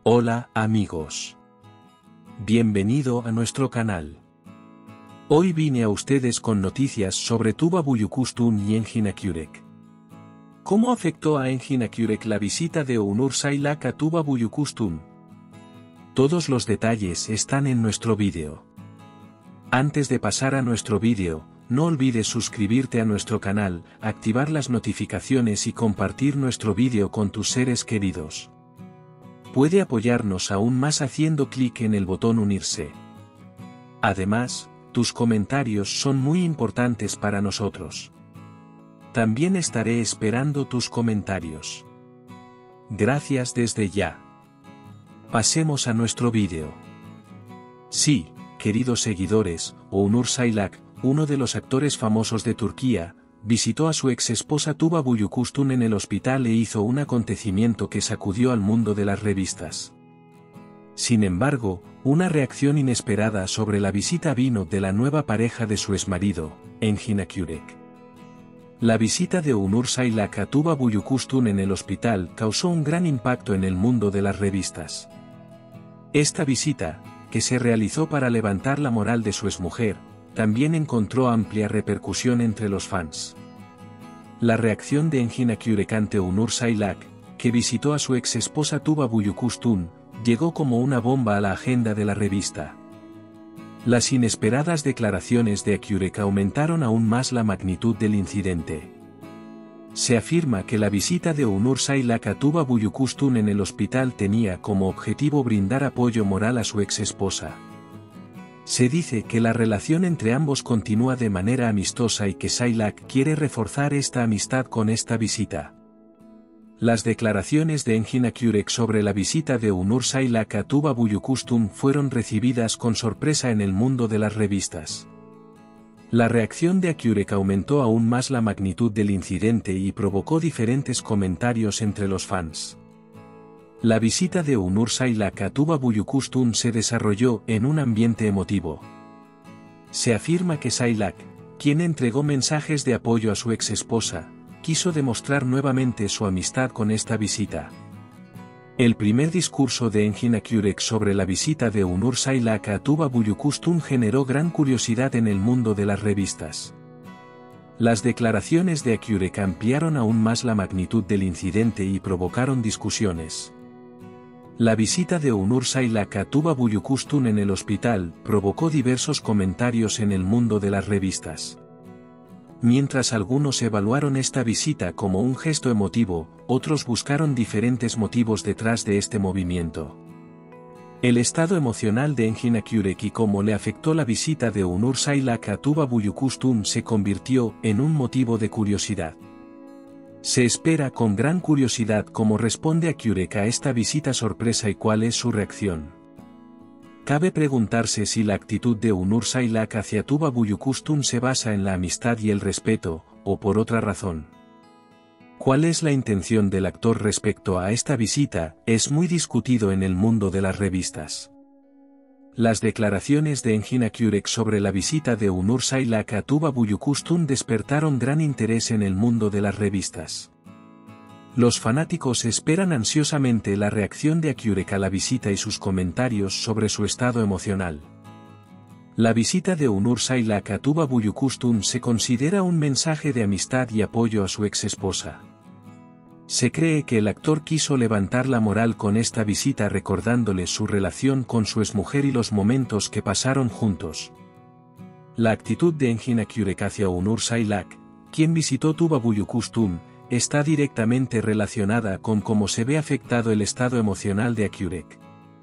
Hola amigos. Bienvenido a nuestro canal. Hoy vine a ustedes con noticias sobre Tuba Büyüküstün y Engin Akyürek. ¿Cómo afectó a Engin Akyürek la visita de Onur Saylak a Tuba Büyüküstün? Todos los detalles están en nuestro vídeo. Antes de pasar a nuestro vídeo, no olvides suscribirte a nuestro canal, activar las notificaciones y compartir nuestro vídeo con tus seres queridos. Puede apoyarnos aún más haciendo clic en el botón unirse. Además, tus comentarios son muy importantes para nosotros. También estaré esperando tus comentarios. Gracias desde ya. Pasemos a nuestro vídeo. Sí, queridos seguidores, Onur Saylak, uno de los actores famosos de Turquía, visitó a su ex esposa Tuba Büyüküstün en el hospital e hizo un acontecimiento que sacudió al mundo de las revistas. Sin embargo, una reacción inesperada sobre la visita vino de la nueva pareja de su exmarido, Engin Akyürek. La visita de Onur Saylak a Tuba Büyüküstün en el hospital causó un gran impacto en el mundo de las revistas. Esta visita, que se realizó para levantar la moral de su exmujer, también encontró amplia repercusión entre los fans. La reacción de Engin Akyürek ante Onur Saylak, que visitó a su ex esposa Tuba Büyüküstün, llegó como una bomba a la agenda de la revista. Las inesperadas declaraciones de Akyürek aumentaron aún más la magnitud del incidente. Se afirma que la visita de Onur Saylak a Tuba Büyüküstün en el hospital tenía como objetivo brindar apoyo moral a su ex esposa. Se dice que la relación entre ambos continúa de manera amistosa y que Saylak quiere reforzar esta amistad con esta visita. Las declaraciones de Engin Akyürek sobre la visita de Onur Saylak a Tuba Büyüküstün fueron recibidas con sorpresa en el mundo de las revistas. La reacción de Akyürek aumentó aún más la magnitud del incidente y provocó diferentes comentarios entre los fans. La visita de Onur Saylak a Tuba Büyüküstün se desarrolló en un ambiente emotivo. Se afirma que Saylak, quien entregó mensajes de apoyo a su ex esposa, quiso demostrar nuevamente su amistad con esta visita. El primer discurso de Engin Akyürek sobre la visita de Onur Saylak a Tuba Büyüküstün generó gran curiosidad en el mundo de las revistas. Las declaraciones de Akyürek ampliaron aún más la magnitud del incidente y provocaron discusiones. La visita de Onur Saylak a Tuba Büyüküstün en el hospital provocó diversos comentarios en el mundo de las revistas. Mientras algunos evaluaron esta visita como un gesto emotivo, otros buscaron diferentes motivos detrás de este movimiento. El estado emocional de Engin Akyürek y cómo le afectó la visita de Onur Saylak a Tuba Büyüküstün se convirtió en un motivo de curiosidad. Se espera con gran curiosidad cómo responde Akyürek a esta visita sorpresa y cuál es su reacción. Cabe preguntarse si la actitud de Onur Saylak hacia Tuba Büyüküstün se basa en la amistad y el respeto, o por otra razón. ¿Cuál es la intención del actor respecto a esta visita? Es muy discutido en el mundo de las revistas. Las declaraciones de Engin Akyürek sobre la visita de Onur Saylak a Tuba Büyüküstün despertaron gran interés en el mundo de las revistas. Los fanáticos esperan ansiosamente la reacción de Akyürek a la visita y sus comentarios sobre su estado emocional. La visita de Onur Saylak a Tuba Büyüküstün se considera un mensaje de amistad y apoyo a su ex esposa. Se cree que el actor quiso levantar la moral con esta visita recordándole su relación con su exmujer y los momentos que pasaron juntos. La actitud de Engin Akyürek hacia Onur Saylak, quien visitó Tuba Büyüküstün, está directamente relacionada con cómo se ve afectado el estado emocional de Akyürek.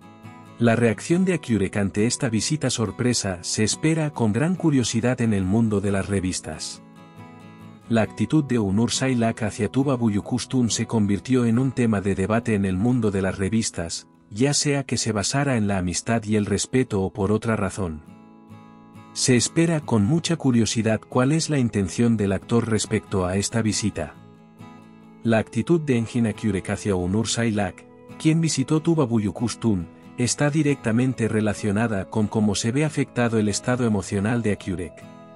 La reacción de Akyürek ante esta visita sorpresa se espera con gran curiosidad en el mundo de las revistas. La actitud de Onur Saylak hacia Tuba Büyüküstün se convirtió en un tema de debate en el mundo de las revistas, ya sea que se basara en la amistad y el respeto o por otra razón. Se espera con mucha curiosidad cuál es la intención del actor respecto a esta visita. La actitud de Engin Akyürek hacia Onur Saylak, quien visitó Tuba Büyüküstün, está directamente relacionada con cómo se ve afectado el estado emocional de Akyürek.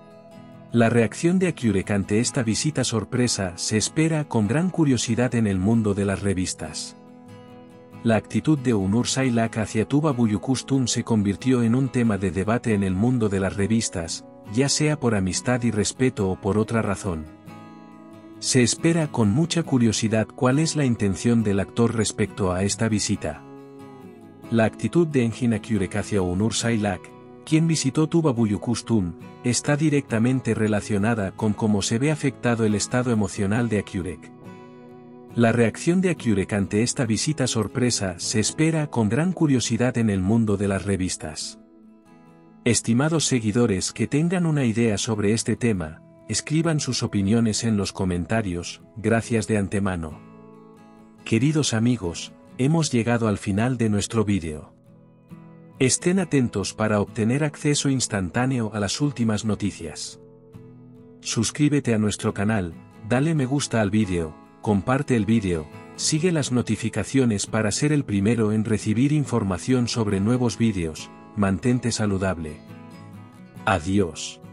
La reacción de Akyürek ante esta visita sorpresa se espera con gran curiosidad en el mundo de las revistas. La actitud de Onur Sailak hacia Tuba Büyüküstün se convirtió en un tema de debate en el mundo de las revistas, ya sea por amistad y respeto o por otra razón. Se espera con mucha curiosidad cuál es la intención del actor respecto a esta visita. La actitud de Engin Akyürek hacia Onur Sailak, quien visitó Tuba Büyüküstün, está directamente relacionada con cómo se ve afectado el estado emocional de Akyürek. La reacción de Akyürek ante esta visita sorpresa se espera con gran curiosidad en el mundo de las revistas. Estimados seguidores que tengan una idea sobre este tema, escriban sus opiniones en los comentarios, gracias de antemano. Queridos amigos, hemos llegado al final de nuestro vídeo. Estén atentos para obtener acceso instantáneo a las últimas noticias. Suscríbete a nuestro canal, dale me gusta al vídeo, comparte el vídeo, sigue las notificaciones para ser el primero en recibir información sobre nuevos vídeos, mantente saludable. Adiós.